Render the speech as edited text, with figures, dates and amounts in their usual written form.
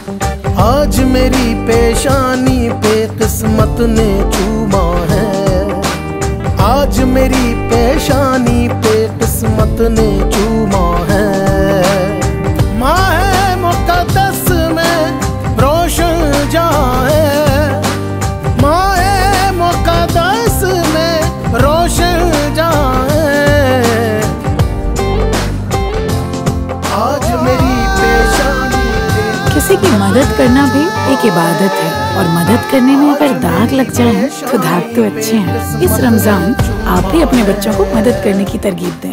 आज मेरी पेशानी पे किस्मत ने चूमा है, आज मेरी पेशानी पे किस्मत ने चूमा है। माहे मुक़द्दस में रोशन जहां है, माहे मुक़द्दस में रोशन जहां है। आज मेरी पेशानी पे किसी की मदद करना भी एक इबादत है, और मदद करने में अगर दाग लग जाए तो दाग तो अच्छे हैं। इस रमजान आप भी अपने बच्चों को मदद करने की तरगीब दें।